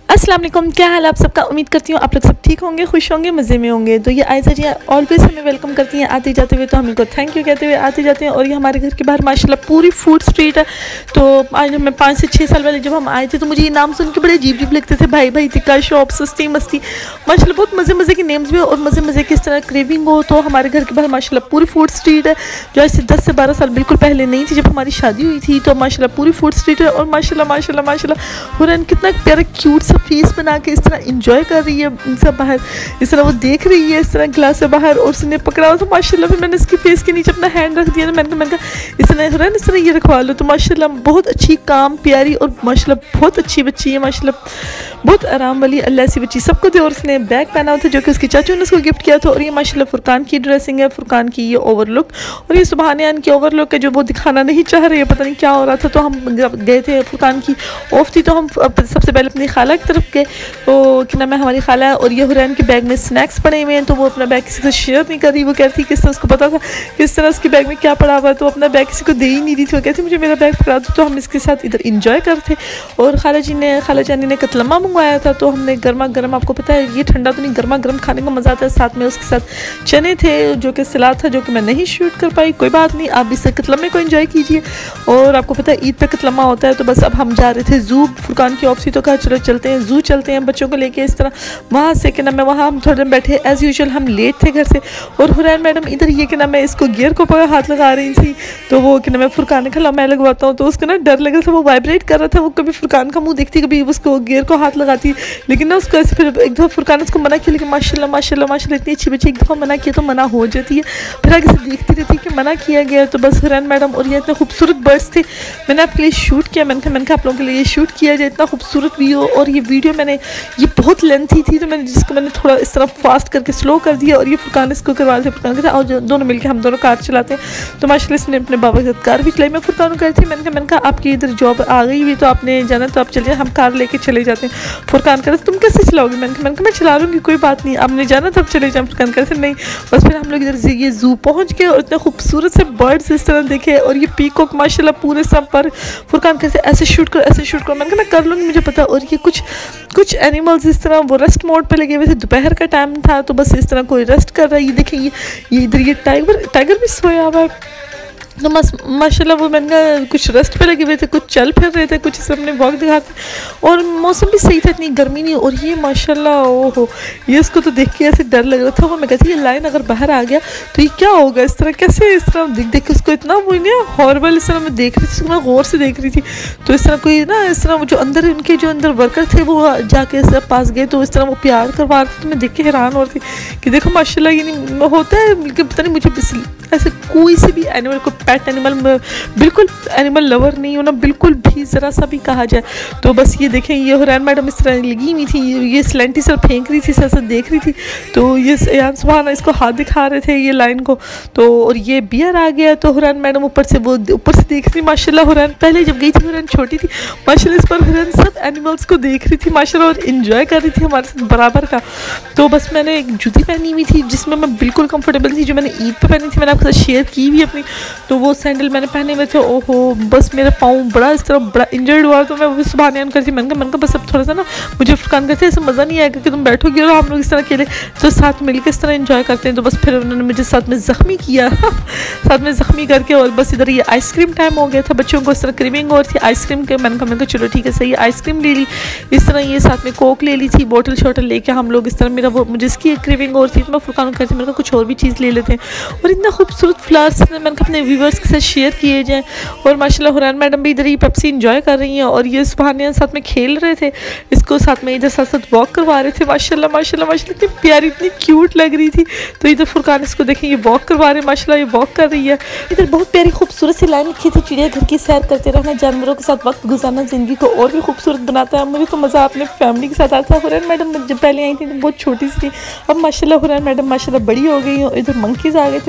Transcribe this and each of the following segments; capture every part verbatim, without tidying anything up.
अस्सलाम वालेकुम, क्या हाल आप सबका। उम्मीद करती हूँ आप लोग सब ठीक होंगे, खुश होंगे, मज़े में होंगे। तो ये आयशा जी ऑलवेज हमें वेलकम करती हैं आते जाते हुए, तो हम इनको थैंक यू कहते हुए आते जाते हैं। और ये हमारे घर के बाहर माशाल्लाह पूरी फूड स्ट्रीट है। तो आज हमें पाँच से छः साल पहले जब हम आए थे तो मुझे ये नाम सुन के बड़े अजीब अजीब लगते थे, भाई भाई टिक्का शॉप, सस्ती मस्ती, माशाल्लाह बहुत मज़े मज़े के नेम्स भी और मज़े मज़े की इस तरह क्रेविंग हो। तो हमारे घर के बाहर माशाल्लाह पूरी फूड स्ट्रीट है, जो आज से दस से बारह साल बिल्कुल पहले नहीं थी, जब हमारी शादी हुई थी। तो माशाल्लाह पूरी फूड स्ट्रीट है और माशाल्लाह माशाल्लाह माशाल्लाह हुरैन कितना प्यारा क्यूट सा फेस बना के इस तरह इंजॉय कर रही है सब बाहर, इस तरह वो देख रही है इस तरह गिलास से बाहर, और उसने पकड़ा हुआ तो माशाल्लाह फिर मैंने इसके फेस के नीचे अपना हैंड रख दिया। मैंने मैंने कहा इस तरह हुरैन इस तरह ये रखवा लो। तो माशाल्लाह बहुत अच्छी, काम, प्यारी और माशाल्लाह बहुत अच्छी बच्ची है, माशाल्लाह बहुत आराम वाली अल्लाह सी बच्ची सबको थे। और उसने बैग पहना हुआ था जो कि उसके चाचू ने उसको गिफ्ट किया था। और ये माशाल्लाह फुरकान की ड्रेसिंग है, फुरकान की ये ओवरलुक, और ये सुबहानियान की ओवरलुक है जो वो दिखाना नहीं चाह रही है, पता नहीं क्या हो रहा था। तो हम गए थे, फुरकान की ऑफ थी, तो हम सबसे पहले अपनी खाला की तरफ गए। तो क्या नाम है, हमारी खाला है, और ये हुरैन के बैग में स्नैक्स पड़े हुए हैं। तो वो अपना बैग किसी को शेयर नहीं कर रही, वो कहती किस तरह उसको पता था किस तरह उसके बैग में क्या पड़ा हुआ है, तो अपना बैग किसी को दे ही नहीं रही थी। वो कहती मुझे मेरा बैग पकड़ा दो। तो हम इसके साथ इधर इंजॉय करते। और खाला जी ने खाला जानी ने कतलमा मंगवाया था, तो हमने गर्मा गर्म, आपको पता है ये ठंडा तो नहीं, गर्मा गर्म खाने का मज़ा आता है। साथ में उसके साथ चने थे जो कि सलाद था, जो कि मैं नहीं शूट कर पाई, कोई बात नहीं, आप इस कतलमे को एंजॉय कीजिए। और आपको पता है ईद पे कतलमा होता है। तो बस अब हम जा रहे थे जू, फुरकान की ऑफ थी तो कहा चलो चलते हैं जू, चलते हैं बच्चों को लेके इस तरह। वहाँ से क्या नाम है, वहाँ हम थोड़े दिन बैठे, एज़ यूजुअल हम लेट थे घर से। और हुरैन मैडम इधर ये क्या नाम है, इसको गियर को पकड़ हाथ लगा रही थी। तो वो क्या नाम है, फुरकान ने कहा मैं लगवाता हूँ। तो उसको ना डर लग रहा था, वो वाइब्रेट कर रहा था, वो कभी फुरकान का मुंह देखती, कभी उसको गियर को हाथ लगाती, लेकिन ना उसको ऐसे फिर एक दफ़ा फुरकान उसको मना किया, लेकिन माशाल्लाह माशाल्लाह माशाल्लाह इतनी अच्छी बच्ची, एक दफ़ा मना किया तो मना हो जाती है, फिर आगे से देखती रहती है कि मना किया गया। तो बस हुरैन मैडम और ये इतने खूबसूरत बर्ड्स थे, मैंने आपके लिए शूट किया। मैंने कहा मैंने कहा आप लोगों के लिए ये शूट किया जाए, इतना खूबसूरत व्यू। और ये वीडियो मैंने, ये बहुत लेंथी थी, तो मैंने जिसको मैंने थोड़ा इस तरह फास्ट करके स्लो कर दिया। और ये फुरकान इसको करवा रहे थे, फुरकान कहते और दोनों मिलकर हम दोनों कार चलाते हैं। तो माशाल्लाह इसने अपने बाबा के साथ कार भी चलाई। मैं फुरकान को कहती थी, मैंने कहा मैंने कहा आपकी इधर जॉब आ गई हुई, तो आपने जाना तो आप चलिए, हम कार लेके चले जाते हैं। फुरकान कहते तुम कैसे चलाओगे, मैंने कहा मैंने कहा मैं चला लूँगी, कोई बात नहीं, आपने जाना तब चले जाए। फुरकान कहते नहीं। बस फिर हम लोग इधर से ये जू पहुँच गए और इतने खूबसूरत से बर्ड्स इस तरह देखे। और ये पीकॉक माशाल्लाह पूरे सब पर, फुरकान कहते ऐसे शूट करो ऐसे शूट करो, मैंने कहा मैं कर लूँगी, मुझे पता। और ये कुछ कुछ एनिमल्स इस तरह वो रेस्ट मोड पे लगे हुए थे, दोपहर का टाइम था, तो बस इस तरह कोई रेस्ट कर रहा है। ये देखें, ये ये इधर ये टाइगर टाइगर भी सोया हुआ है। तो मस माशाल्लाह वो मैंने कहा कुछ रेस्ट पे लगे हुए थे, कुछ चल फिर रहे थे, कुछ इस अपने वॉक दिखाते, और मौसम भी सही था, इतनी गर्मी नहीं। और ये माशाल्लाह ओहो, ये इसको तो देख के ऐसे डर लग रहा था। वो मैं कहती ये लाइन अगर बाहर आ गया तो ये क्या होगा, इस तरह कैसे, इस तरह देख देख के उसको इतना वो नहीं हॉर्बल इस तरह मैं देख रही थी, मैं गौर से देख रही थी। तो इस तरह कोई ना इस तरह जो अंदर उनके जो अंदर वर्कर थे वो जाके इस पास गए, तो इस तरह वो प्यार करवा रहे थे। तो मैं देख के हैरान हो रही थी कि देखो माशाल्लाह ये नहीं होता है, बल्कि पता नहीं मुझे ऐसे कोई सी भी एनिमल को पेट एनिमल, बिल्कुल एनिमल लवर नहीं होना बिल्कुल भी, ज़रा सा भी कहा जाए। तो बस ये देखें, ये हुरैन मैडम इस तरह लगी हुई थी, ये स्लेंटी सर फेंक रही थी, सर सर देख रही थी। तो ये यान सुबहाना इसको हाथ दिखा रहे थे ये लाइन को। तो और ये बियर आ गया, तो हुरैन मैडम ऊपर से वो ऊपर से देख रही माशाल्लाह। हुरैन पहले जब गई थी, हुरैन छोटी थी माशाल्लाह, इस पर हुरैन सब एनिमल्स को देख रही थी माशाल्लाह, और इन्जॉय कर रही थी हमारे साथ बराबर का। तो बस मैंने एक जूती पहनी हुई थी जिसमें मैं बिल्कुल कंफर्टेबल थी, जो मैंने ईद पर पहनी थी, मैंने आपके साथ शेयर की भी अपनी। तो वो सैंडल मैंने पहने हुए थे, ओहो बस मेरा पाँव बड़ा इस तरह बड़ा इंजर्ड हुआ। तो मैं वो भी सुबहानियान करती, मैंने कहा मैंने कहा बस अब थोड़ा सा ना मुझे फुरकान कहते ऐसे मज़ा नहीं आएगा कि तुम बैठोगे और हम लोग इस तरह अकेले, तो साथ मिलकर इस तरह एंजॉय करते हैं। तो बस फिर उन्होंने मुझे साथ में ज़ख्मी किया साथ में ज़ख्मी करके। और बस इधर ये आइसक्रीम टाइम हो गया था, बच्चों को इस तरह क्रीमिंग और थी आइसक्रीम के। मैंने कहा मैंने कहा चलो ठीक है सही, आइसक्रीम ले ली इस तरह, ये साथ में कोक ले ली थी, बोतल शोटल लेके हम लोग इस तरह। मेरा वो मुझे इसकी क्रीमिंग और थी, तो मैं फुरकान करती, मैंने कहा कुछ और भी चीज़ ले लेते हैं। और इतना खूबसूरत फ्लावर्स मैंने कहा अपने व्यूवर्स के साथ शेयर किए जाएँ। और माशाल्लाह हुरैन मैडम भी इधर ही पेप्सी इंजॉय कर रही हैं, और ये सुबहानियान साथ में खेल रहे थे, इसको साथ में इधर साथ साथ वॉक करवा रहे थे। माशाल्लाह माशाल्लाह माशाल्लाह इतनी प्यारी, इतनी क्यूट लग रही थी। तो इधर फुरकान इसको देखें, ये वॉक करवा रहे हैं माशाल्लाह, ये वॉक कर रही है। इधर बहुत प्यारी खूबसूरत सी लाइन लिखी थी, चिड़ियाघर की सैर करते रहना, जानवरों के साथ वक्त गुजारना ज़िंदगी को और भी खूबसूरत बनाता है। मुझे तो मज़ा अपने फैमिली के साथ आता है। हुरैन मैडम जब पहले आई थी तो बहुत छोटी सी थी, अब माशाल्लाह हुरैन मैडम माशाल्लाह बड़ी हो गई। इधर मंकीज़ आ गए थे, तो हुरैन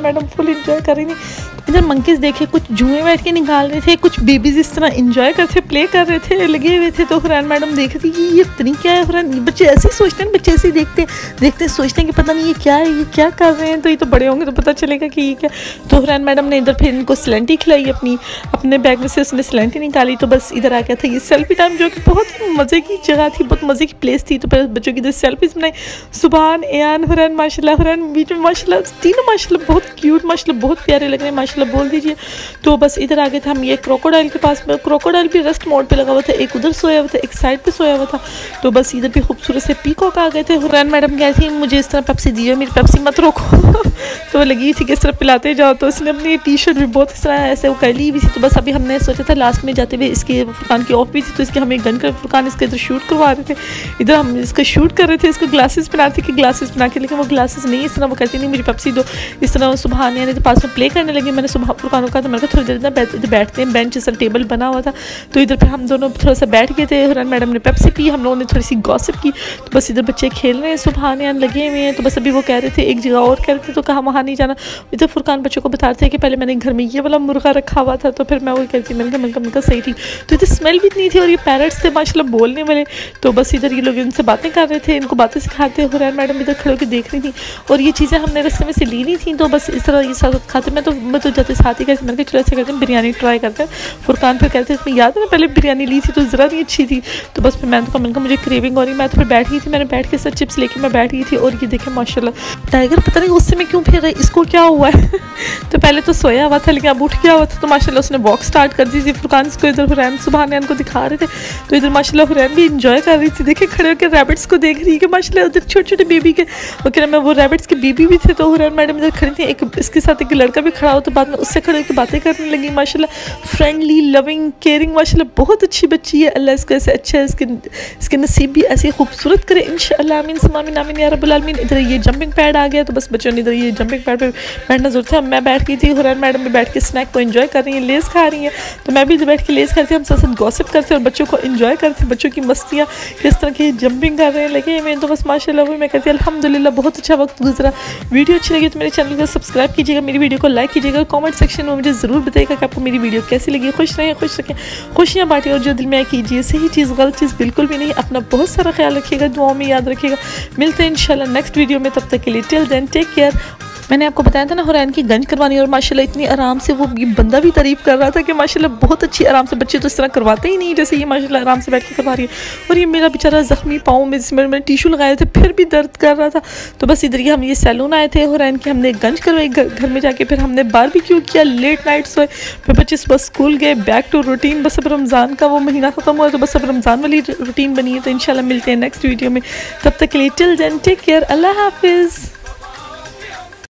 मैडम फुल इंजॉय कर रही थी। इधर मंकीज देखे कुछ जुएं बैठ के निकाल रहे थे, कुछ बेबीज इस तरह इंजॉय करते प्ले कर रहे थे, लगे हुए थे। तो हुरैन मैडम देख रही थी ये इतनी क्या है। हुरैन बच्चे ऐसे ही सोचते हैं, बच्चे ऐसे ही देखते देखते सोचते हैं कि पता नहीं ये क्या है, ये क्या कर रहे हैं, तो ये तो बड़े होंगे तो पता चलेगा कि ये क्या। तो हुरैन मैडम ने इधर फिर इनको स्लेंटी खिलाई, अपनी अपने बैग में से उसने स्लेंटी निकाली। तो बस इधर आ गया था ये सेल्फी टाइम, जो कि बहुत ही मज़े की जगह थी, बहुत मज़े की प्लेस थी। तो फिर बच्चों की इधर सेल्फीज बनाई। सुभान एयान हुरैन माशाल्लाह, हुरैन बीच में माशाल्लाह, तीनों माशाल्लाह बहुत क्यूट, माशाल्लाह बहुत प्यारे लग रहे हैं, माशाल्लाह बोल दीजिए। तो बस इधर आ गए थे हम ये क्रोकोडाइल के पास में। क्रोकोडाइल भी रेस्ट मोड पे लगा हुआ था, एक उधर सोया हुआ था, एक साइड पे सोया हुआ था। तो बस इधर भी खूबसूरत से पीकॉक आ गए थे। हुरैन मैडम कह थी मुझे इस तरह पेप्सी दीजिए, मेरी पेप्सी मत रोको। तो लगी थी किस तरह पिलाते जाओ। तो इसने अपनी टी शर्ट भी बहुत इस तरह ऐसे वो कर ली हुई थी। तो बस अभी हमने सोचा था लास्ट में जाते हुए इसके फुरकान की ऑफ भी थी, तो इसके हमें गन कर फुरकान इसके इधर शूट करवा रहे थे। इधर हम इसका शूट कर रहे थे, इसको ग्लासेस बनाते कि ग्लासेस बना के, लेकिन वो ग्लासेस नहीं, इस तरह वो कहती नहीं मुझे पेप्सी दो। इस तरह सुबहान यानी पास में प्ले करने लगी। मैंने सुबह फुरकान को कहा तो मैंने कहा थोड़ी देर इधर बैठते हैं, बेंच जैसा टेबल बना हुआ था। तो इधर फिर हम दोनों थोड़ा सा बैठ गए थे। हुरैन मैडम ने पेप्सी पी, हम लोगों ने थोड़ी सी गॉसिप की। तो बस इधर बच्चे खेल रहे हैं, सुबहान यान लगे हुए हैं। तो बस अभी वो कह रहे थे एक जगह और कह रहे थे, तो कहा वहाँ नहीं जाना। इधर फुरकान बच्चों को बता रहे थे कि पहले मैंने घर में ये वाला मुर्गा रखा हुआ था, तो फिर मैं वही कहती मैंने कहा मैंने कहा सही थी। तो इधर स्मेल भी इतनी थी और ये पैरट्स थे माशाल्लाह बोलने वाले। तो बस इधर ये लोग इनसे बातें कर रहे थे, इनको बातें सिखाते। हुरैन मैडम इधर खड़े होकर देख रही थी और ये चीज़ें हमने रास्ते में से ली नहीं थी। तो बस इस तरह ये साथ खाते, मैं तो मैं तो जाते साथ ही कहते मैंने कहा चलो ऐसे करते हैं बिरयानी ट्राई करते हैं। फुरकान फिर कहते हैं याद है ना पहले बिरयानी ली थी तो ज़रा नहीं अच्छी थी। तो बस फिर मैंने तो कहा मैंने कहा मुझे क्रेविंग हो रही। मैं तो फिर बैठ गई थी, मैंने बैठ के सर चिप्स लेके मैं बैठ गई थी। और ये देखे माशाल्लाह टाइगर पता नहीं गुस्से में क्यों फिर रहा है, इसको क्या हुआ है। तो पहले तो सोया हुआ था लेकिन अब उठ गया हुआ था। तो माशाल्लाह उसने वॉक स्टार्ट कर दी थी। फुरकान इसको इधर हुरैन सुबहान यान को दिखा रहे थे। तो इधर माशाल्लाह हुरैन भी इंजॉय कर रही थी, देखे खड़े होकर रैबिट्स को देख रही है कि माशाल्लाह उधर छोटे छोटे बेबी के ओके मैं वो रैबिट्स के बेबी भी थे। तो हुरैन मैडम इधर खड़ी थी, एक इसके साथ एक लड़का भी खड़ा हो। तो बाद में उससे खड़े होकर बातें करने लगी। माशाल्लाह फ्रेंडली, लविंग, केयरिंग, माशाल्लाह बहुत अच्छी बच्ची है। अल्लाह इसको ऐसे अच्छा है, इसके इसके नसीब भी ऐसे खूबसूरत करे इंशाअल्लाह, आमीन सुम्मा आमीन, आमीन या रब्बुल आलमीन। इधर ये जंपिंग पैड आ गया। तो बस बच्चों ने इधर ये जंपिंग पैड पे बैठना जरूर था। मैं बैठ गई थी, हुरैन मैडम भी बैठ के स्नैक को एंजॉय कर रही है, लेस खा रही हैं। तो मैं भी इधर बैठ के लेस खाती, हम साथ साथ गॉसिप करते और बच्चों को एंजॉय करते, बच्चों की मस्तियाँ किस तरह की जंपिंग कर रहे हैं लगे मैं। तो बस माशाल्लाह हुई, मैं कहती अल्हम्दुलिल्लाह बहुत अच्छा वक्त गुजरा। वीडियो अच्छी लगी तो मेरे चैनल को सब्सक्राइब कीजिएगा, मेरी वीडियो को लाइक कीजिएगा, कमेंट सेक्शन में मुझे ज़रूर बताइएगा कि आपको मेरी वीडियो कैसी लगी। खुश रहें, खुश रखें, खुशियाँ बांटें और जो दिल में कीजिए। सही चीज़ गलत चीज़ बिल्कुल भी नहीं। अपना बहुत सारा ख्याल रखिएगा, दुआओं में याद रखिएगा। मिलते हैं इंशाल्लाह नेक्स्ट वीडियो में, तब तक के लिए टिल देन टेक केयर। मैंने आपको बताया था ना हुरैन की गंज करवानी, और माशाल्लाह इतनी आराम से वो ये बंदा भी तारीफ़ कर रहा था कि माशाल्लाह बहुत अच्छी आराम से, बच्चे तो इस तरह करवाते ही नहीं जैसे ये माशाल्लाह आराम से बैठ के करवा रही है। और ये मेरा बेचारा ज़ख्मी पाँव में जिसमें मैंने टिशू लगाए थे फिर भी दर्द कर रहा था। तो बस इधर ही हम ये सैलून आए थे हुरैन की, हमने गंज करवाई घर में जाके, फिर हमने बारबेक्यू किया, लेट नाइट सोए, फिर बच्चे सुबह स्कूल गए, बैक टू रूटीन। बस अब रमज़ान का वो महीना ख़त्म हुआ तो बस अब रमज़ान वाली रूटीन बनी है। तो इंशाल्लाह मिलते हैं नेक्स्ट वीडियो में, तब तक के लिए till then take care, Allah हाफिज़।